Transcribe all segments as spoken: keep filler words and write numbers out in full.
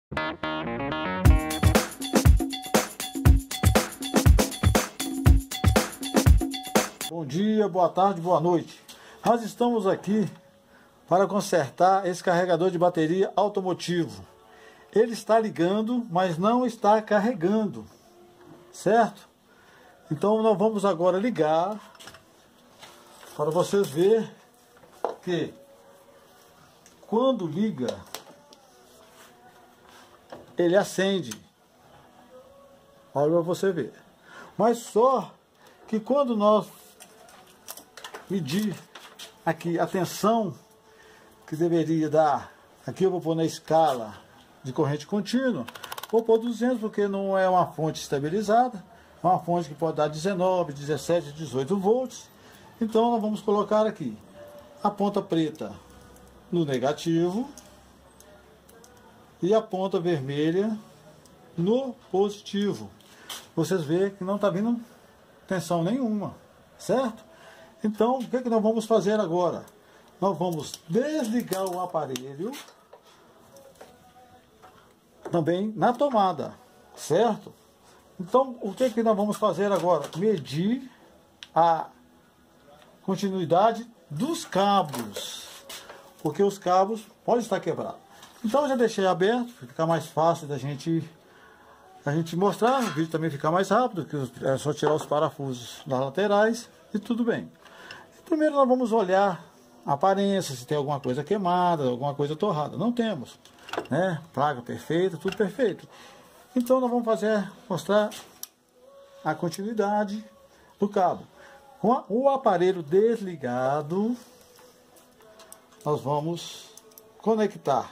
Bom dia, boa tarde, boa noite. Nós estamos aqui para consertar esse carregador de bateria automotivo. Ele está ligando, mas não está carregando, certo? Então nós vamos agora ligar para vocês verem que quando liga, ele acende. Olha para você ver. Mas só que quando nós medir aqui a tensão que deveria dar, aqui eu vou pôr na escala de corrente contínua, vou pôr duzentos porque não é uma fonte estabilizada, é uma fonte que pode dar dezenove, dezessete, dezoito volts. Então nós vamos colocar aqui a ponta preta no negativo e a ponta vermelha no positivo. Vocês veem que não está vindo tensão nenhuma, certo? Então, o que, é que nós vamos fazer agora? Nós vamos desligar o aparelho também na tomada, certo? Então, o que, é que nós vamos fazer agora? Medir a continuidade dos cabos, porque os cabos podem estar quebrados. Então, eu já deixei aberto, para ficar mais fácil da gente, a gente mostrar, o vídeo também ficar mais rápido, que é só tirar os parafusos das laterais e tudo bem. Primeiro nós vamos olhar a aparência, se tem alguma coisa queimada, alguma coisa torrada. Não temos, né? Placa perfeita, tudo perfeito. Então nós vamos fazer, mostrar a continuidade do cabo. Com o aparelho desligado, nós vamos conectar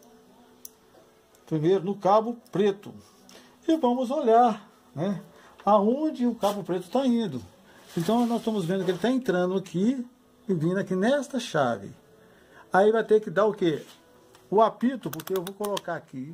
primeiro no cabo preto. E vamos olhar, né, aonde o cabo preto está indo. Então nós estamos vendo que ele está entrando aqui e vindo aqui nesta chave. Aí vai ter que dar o que? O apito, porque eu vou colocar aqui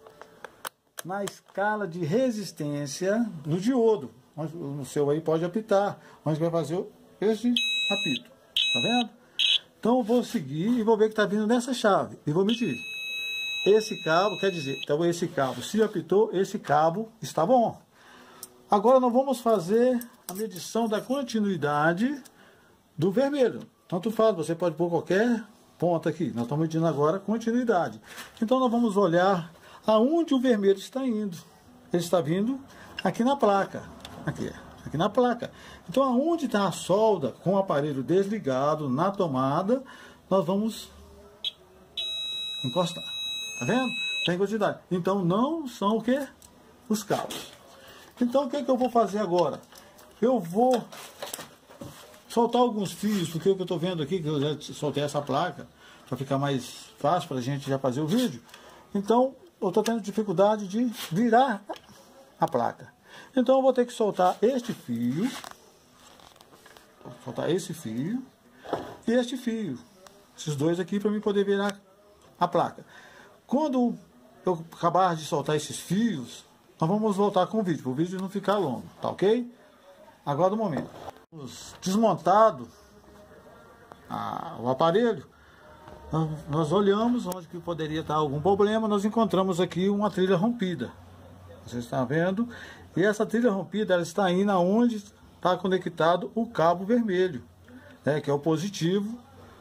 na escala de resistência no diodo. O seu aí pode apitar, onde vai fazer esse apito. Tá vendo? Então eu vou seguir e vou ver que está vindo nessa chave. E vou medir. Esse cabo, quer dizer, então esse cabo, se apitou, esse cabo está bom. Agora nós vamos fazer a medição da continuidade do vermelho. Tanto faz, você pode pôr qualquer ponta aqui. Nós estamos medindo agora a continuidade. Então nós vamos olhar aonde o vermelho está indo. Ele está vindo aqui na placa. Aqui, aqui na placa. Então aonde está a solda com o aparelho desligado na tomada, nós vamos encostar. Tá vendo? Tem quantidade. Então não são o que? Os cabos. Então o que, é que eu vou fazer agora? Eu vou soltar alguns fios, porque o que eu estou vendo aqui, que eu já soltei essa placa, para ficar mais fácil para a gente já fazer o vídeo. Então eu estou tendo dificuldade de virar a placa. Então eu vou ter que soltar este fio, vou soltar esse fio e este fio. Esses dois aqui para mim poder virar a placa. Quando eu acabar de soltar esses fios, nós vamos voltar com o vídeo, para o vídeo não ficar longo, tá ok? Agora o momento. Desmontado a, o aparelho, nós, nós olhamos onde que poderia estar algum problema, nós encontramos aqui uma trilha rompida. Vocês estão vendo? E essa trilha rompida, ela está indo aonde está conectado o cabo vermelho, né, que é o positivo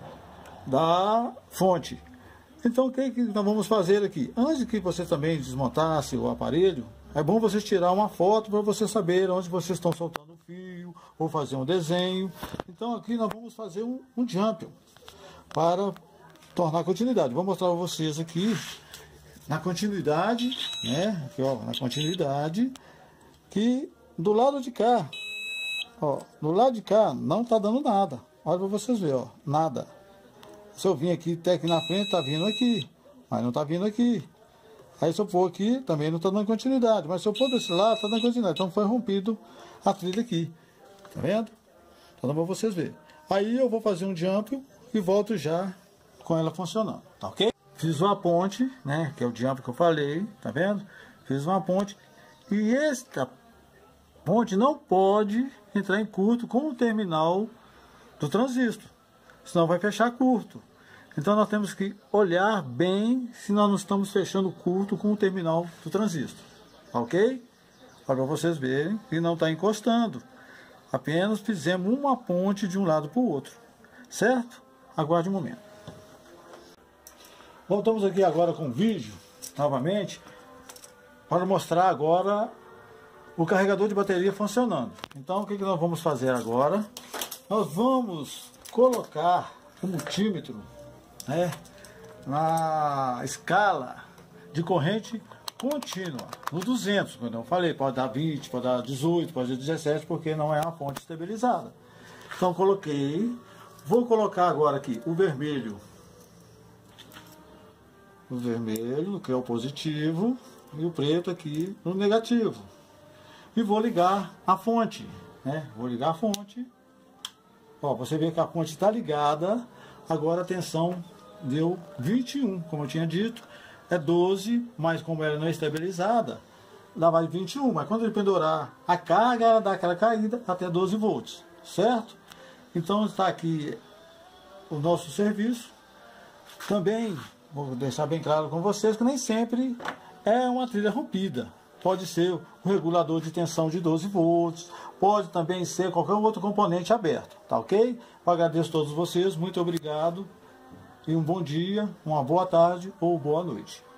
da fonte. Então o que, que nós vamos fazer aqui? Antes que você também desmontasse o aparelho, é bom vocês tirar uma foto para você saber onde vocês estão soltando o fio, ou fazer um desenho. Então aqui nós vamos fazer um, um jump para tornar a continuidade. Vou mostrar para vocês aqui na continuidade, né? Aqui, ó, na continuidade, que do lado de cá, ó, do lado de cá não está dando nada. Olha para vocês verem, ó, nada. Se eu vim aqui até aqui na frente, está vindo aqui, mas não está vindo aqui. Aí se eu for aqui, também não está dando continuidade. Mas se eu for desse lado, está dando continuidade. Então foi rompido a trilha aqui. Tá vendo? Então dá para vocês verem. Aí eu vou fazer um jump e volto já com ela funcionando. Tá ok? Fiz uma ponte, né? Que é o jump que eu falei. Tá vendo? Fiz uma ponte. E esta ponte não pode entrar em curto com o terminal do transistor. Senão vai fechar curto. Então nós temos que olhar bem se nós não estamos fechando curto com o terminal do transistor. Ok? Para vocês verem que não está encostando. Apenas fizemos uma ponte de um lado para o outro. Certo? Aguarde um momento. Voltamos aqui agora com o vídeo, novamente, para mostrar agora o carregador de bateria funcionando. Então o que, que nós vamos fazer agora? Nós vamos colocar o multímetro, né, na escala de corrente contínua, no duzentos, como eu falei, pode dar vinte, pode dar dezoito, pode dar dezessete, porque não é uma fonte estabilizada. Então coloquei, vou colocar agora aqui o vermelho, o vermelho, que é o positivo, e o preto aqui no negativo. E vou ligar a fonte, né? Vou ligar a fonte. Ó, você vê que a fonte está ligada. Agora a tensão deu vinte e um, como eu tinha dito. É doze, mas como ela não é estabilizada, lá vai vinte e um. Mas quando ele pendurar a carga, ela dá aquela caída até doze volts, certo? Então está aqui o nosso serviço. Também vou deixar bem claro com vocês que nem sempre é uma trilha rompida. Pode ser o regulador de tensão de doze volts, pode também ser qualquer outro componente aberto, tá ok? Eu agradeço a todos vocês, muito obrigado e um bom dia, uma boa tarde ou boa noite.